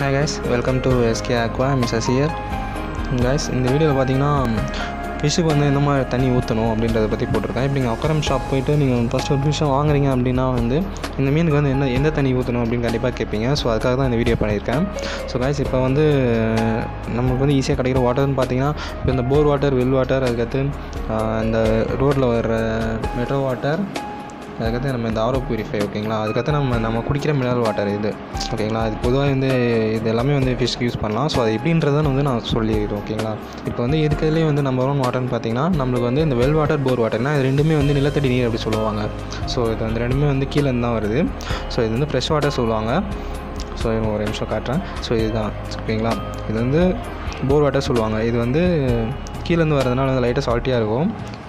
Hi guys, welcome to SK Aqua. I'm Sasi here. Guys, இந்த வீடியோவில் பார்த்தீங்கன்னா ஃபிஷ்ஷுக்கு வந்து எந்த மாதிரி தண்ணி ஊற்றணும் அப்படின்றத பற்றி போட்டிருக்கேன். இப்போ நீங்கள் அக்வாரியம் ஷாப் போய்ட்டு நீங்கள் ஃபஸ்ட்டு ஒரு ஃபிஷ்ஷை வாங்குறீங்க அப்படின்னா வந்து இந்த மீனுக்கு வந்து எந்த தண்ணி ஊற்றணும் அப்படின்னு கண்டிப்பாக கேட்பீங்க. ஸோ அதுக்காக தான் இந்த வீடியோ பண்ணியிருக்கேன். ஸோ guys, இப்போ வந்து நமக்கு வந்து ஈஸியாக கிடைக்கிற வாட்டர்னு பார்த்தீங்கன்னா இப்போ இந்த போர் வாட்டர், வெல் வாட்டர், அதுக்கடுத்து இந்த ரோட்டில் வர்ற மெட்ரோ வாட்டர், அதுக்கடுத்து நம்ம இந்த ஆரோ பியூரிஃபை, ஓகேங்களா. அதுக்கடுத்து நம்ம குடிக்கிற மினரல் வாட்டர் இது, ஓகேங்களா. அது பொதுவாக வந்து இது எல்லாமே வந்து ஃபிஷ்க்கு யூஸ் பண்ணலாம். ஸோ அது எப்படின்றதான் வந்து நான் சொல்லிடுறேன், ஓகேங்களா. இப்போ வந்து இருக்கிறதுலேயே வந்து நம்பர் 1 வாட்டர்னு பார்த்தீங்கன்னா நம்மளுக்கு வந்து இந்த வெல் வாட்டர், போர் வாட்டர்னா இது ரெண்டுமே வந்து நிலத்தடி நீர் அப்படி சொல்லுவாங்க. ஸோ இது வந்து ரெண்டுமே வந்து கீழே இருந்து தான் வருது. ஸோ இது வந்து ஃப்ரெஷ் வாட்டர் சொல்லுவாங்க. ஸோ ஒரு நிமிஷம் காட்டுறேன். ஸோ இதுதான், ஓகேங்களா. இது வந்து போர் வாட்டர் சொல்லுவாங்க. இது வந்து கீழேருந்து வரதுனால வந்து லைட்டாக சால்ட்டியாக இருக்கும்.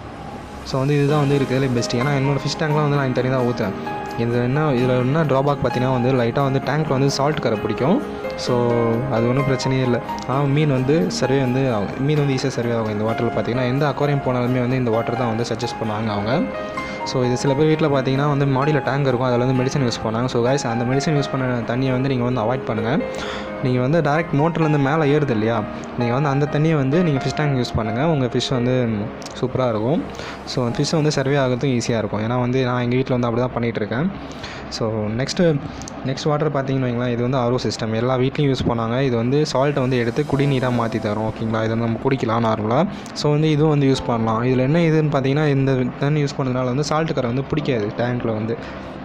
ஸோ வந்து இதுதான் வந்து இருக்கிறதுலே பெஸ்ட்டு. ஏன்னா என்னோடய ஃபிஷ் டேங்க்லாம் வந்து நான் தண்ணி தான் ஊற்றுறேன். இதில் என்ன ட்ராபேக் பார்த்தீங்கன்னா வந்து லைட்டாக வந்து டேங்க்கில் வந்து சால்ட் கரை பிடிக்கும். ஸோ அது ஒன்றும் பிரச்சனையே இல்லை. ஆனால் மீன் வந்து சர்வே வந்து மீன் வந்து ஈஸியாக சர்வே ஆகும் இந்த வாட்டரில். பார்த்தீங்கன்னா எந்த அக்வாரியம் போனாலுமே வந்து இந்த வாட்டர் தான் வந்து சஜஸ்ட் பண்ணுவாங்க அவங்க. ஸோ இது சில பேர் வீட்டில் பார்த்தீங்கன்னா வந்து மாடியில் டேங்க் இருக்கும், அதில் வந்து மெடிசன் யூஸ் பண்ணாங்க. ஸோ guys, அந்த மெடிசன் யூஸ் பண்ண தண்ணியை வந்து நீங்கள் வந்து அவாய்ட் பண்ணுங்கள். நீங்கள் வந்து டேரெக்ட் மோட்டர்லேருந்து மேலே ஏறுது இல்லையா, நீங்கள் வந்து அந்த தண்ணியை வந்து நீங்கள் ஃபிஷ் டேங்க் யூஸ் பண்ணுங்கள். உங்கள் ஃபிஷ் வந்து சூப்பராக இருக்கும். ஸோ ஃபிஷ் வந்து சர்வே ஆகிறதுக்கும் ஈஸியாக இருக்கும். ஏன்னா வந்து நான் எங்கள் வீட்டில் வந்து அப்படி தான் பண்ணிகிட்ருக்கேன். ஸோ நெக்ஸ்ட் வாட்டர் பார்த்தீங்கன்னு வைங்களேன், இது வந்து ஆர்ஓ சிஸ்டம் எல்லா வீட்லேயும் யூஸ் பண்ணாங்க. இது வந்து சால்ட்டை வந்து எடுத்து குடிநீராக மாற்றி தரும், ஓகேங்களா. இதை நம்ம குடிக்கலாம் நார்மலாக. ஸோ வந்து இதுவும் வந்து யூஸ் பண்ணலாம். இதில் என்ன இதுன்னு பார்த்தீங்கன்னா இந்த தண்ணி யூஸ் பண்ணுறதுனால வந்து சால்ட்டு கரை வந்து பிடிக்காது டேங்க்கில் வந்து,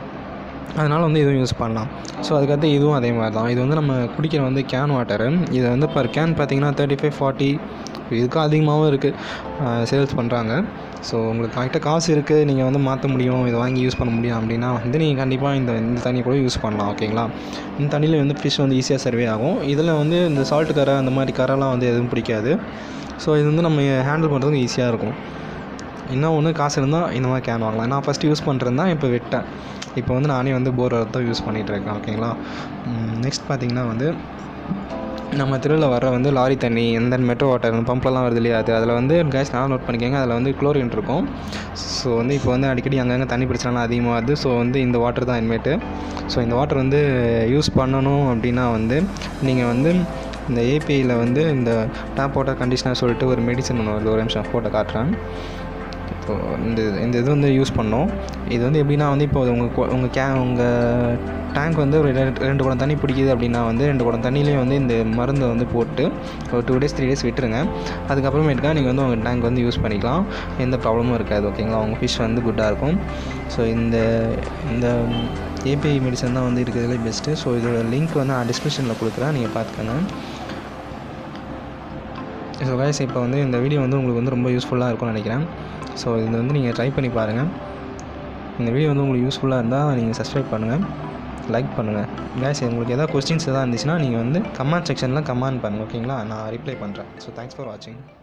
அதனால் வந்து இதுவும் யூஸ் பண்ணலாம். ஸோ அதுக்கடுத்து இதுவும் அதே மாதிரி தான். இது வந்து நம்ம குடிக்கிற வந்து கேன் வாட்டரு. இதை வந்து பர் கேன் பார்த்தீங்கன்னா 35-40 இதுக்கும் அதிகமாகவும் இருக்குது, சேல்ஸ் பண்ணுறாங்க. ஸோ உங்களுக்கு கரெக்டாக காசு இருக்குது, நீங்கள் வந்து மாற்ற முடியும், இதை வாங்கி யூஸ் பண்ண முடியும் அப்படின்னா வந்து நீங்கள் கண்டிப்பாக இந்த தண்ணி கூட யூஸ் பண்ணலாம், ஓகேங்களா. இந்த தண்ணியில் வந்து ஃபிஷ் வந்து ஈஸியாக சர்வே ஆகும். இதில் வந்து இந்த சால்ட்டு கரை அந்த மாதிரி கரைலாம் வந்து எதுவும் பிடிக்காது. ஸோ இது வந்து நம்ம ஹேண்டில் பண்ணுறதுக்கு ஈஸியாக இருக்கும். இன்னும் ஒன்று காசு இருந்தால் இந்த மாதிரி கேன் வாங்கலாம். நான் ஃபஸ்ட்டு யூஸ் பண்ணுறேன் தான், இப்போ விட்டேன். இப்போ வந்து நானே வந்து போர் தான் யூஸ் பண்ணிகிட்ருக்கேன், ஓகேங்களா. நெக்ஸ்ட் பார்த்திங்கன்னா வந்து நம்ம தெருவில் வர வந்து லாரி தண்ணி, எந்த மெட்ரோ வாட்டர் பம்ப்லலாம் வருது இல்லையா, அதில் வந்து கேஸ் நான் நோட் பண்ணிக்கோங்க, அதில் வந்து குளோரின் இருக்கும். ஸோ வந்து இப்போ வந்து அடிக்கடி அங்கங்கே தண்ணி பிரச்சனைலாம் அதிகமாக வருது. ஸோ வந்து இந்த வாட்டர் தான் இனிமேட்டு. ஸோ இந்த வாட்டர் வந்து யூஸ் பண்ணணும் அப்படின்னா வந்து நீங்கள் வந்து இந்த ஏபிஐயில் வந்து இந்த டேப் வாட்டர் கண்டிஷனர் சொல்லிட்டு ஒரு மெடிசன் ஒன்று வருது. ஒரு நிமிஷம் ஃபோட்டோ காட்டுறேன். ஸோ இந்த இது வந்து யூஸ் பண்ணோம். இது வந்து எப்படின்னா வந்து இப்போ உங்கள் டேங்க் வந்து ஒரு 2 குடம் தண்ணி பிடிக்குது அப்படின்னா வந்து 2 குடம் தண்ணியிலையும் வந்து இந்த மருந்தை வந்து போட்டு ஒரு 2 days 3 days விட்டுருங்க. அதுக்கப்புறமேட்டுக்கா நீங்கள் வந்து உங்கள் டேங்க் வந்து யூஸ் பண்ணிக்கலாம், எந்த ப்ராப்ளமும் இருக்காது, ஓகேங்களா. உங்கள் ஃபிஷ் வந்து குட்டாக இருக்கும். ஸோ இந்த ஏபிஐ மெடிசன் தான் வந்து இருக்கிறதுலே பெஸ்ட்டு. ஸோ இதோட லிங்க் வந்து நான் டிஸ்கிரிப்ஷனில் கொடுக்குறேன், நீங்கள் பார்த்துக்கோங்க. ஸோ guys, இப்போ வந்து இந்த வீடியோ வந்து உங்களுக்கு வந்து ரொம்ப யூஸ்ஃபுல்லாக இருக்கும்னு நினைக்கிறேன். ஸோ இது வந்து நீங்கள் ட்ரை பண்ணி பாருங்கள். இந்த வீடியோ வந்து உங்களுக்கு யூஸ்ஃபுல்லாக இருந்தால் நீங்கள் சப்ஸ்கிரைப் பண்ணுங்கள், லைக் பண்ணுங்கள். guys, உங்களுக்கு எதாவது கொஸ்டின்ஸ் எதாவது இருந்துச்சுன்னா நீங்கள் வந்து கமெண்ட் செக்ஷனில் கமெண்ட் பண்ணுங்கள், ஓகேங்களா. நான் ரிப்ளை பண்ணுறேன். ஸோ தேங்க்ஸ் ஃபார் வாட்சிங்.